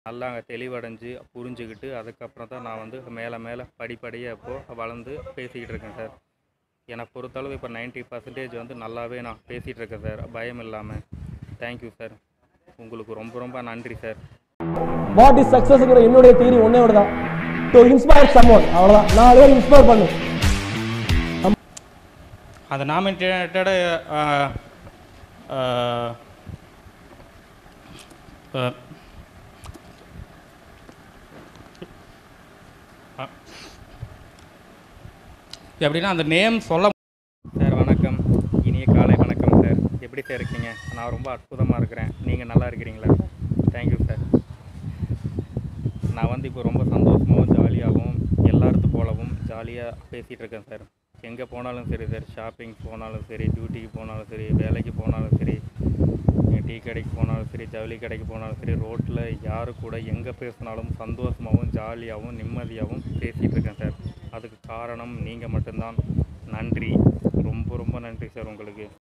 நல்லா அங்கே தெளிவடைஞ்சு புரிஞ்சுக்கிட்டு அதுக்கப்புறம் தான் நான் வந்து மேலே மேலே படிப்படியாக இப்போது வளர்ந்து பேசிக்கிட்டு இருக்கேன் சார். என்னை பொறுத்தளவு இப்போ 90% வந்து நல்லாவே நான் பேசிகிட்டு இருக்கேன் சார், பயம் இல்லாமல். Thank you sir. உங்களுக்கு ரொம்ப ரொம்ப நன்றி சார். வாட் இஸ் சக்ஸஸ்ங்கிற என்னுடைய தியரி ஒன்னே ஒன்று தான், டு இன்ஸ்பயர் சம்ஒன். அவ்வளோதான், 4 பேர் இன்ஸ்பயர் பண்ணு. அந்த நாமினேட்டடு எப்படின்னா அந்த நேம் சொல்ல சார். வணக்கம், இனிய காலை வணக்கம் சார். எப்படி சார் இருக்கீங்க? நான் ரொம்ப அற்புதமாக இருக்கிறேன். நீங்கள் நல்லா இருக்கிறீங்களா? Thank you sir. நான் வந்து இப்போ ரொம்ப சந்தோஷமாகவும் ஜாலியாகவும் எல்லாருத்து போலவும் ஜாலியாக பேசிகிட்டு இருக்கேன் சார். எங்கே போனாலும் சரி சார், ஷாப்பிங் போனாலும் சரி, டியூட்டிக்கு போனாலும் சரி, வேலைக்கு போனாலும் சரி, டீ கடைக்கு போனாலும் சரி, ஜவுளி கடைக்கு போனாலும் சரி, ரோட்டில் யாரு கூட எங்கே பேசினாலும் சந்தோஷமாகவும் ஜாலியாகவும் நிம்மதியாகவும் பேசிகிட்டு இருக்கேன் சார். அதுக்கு காரணம் நீங்கள் மட்டும்தான். நன்றி, ரொம்ப ரொம்ப நன்றி சார் உங்களுக்கு.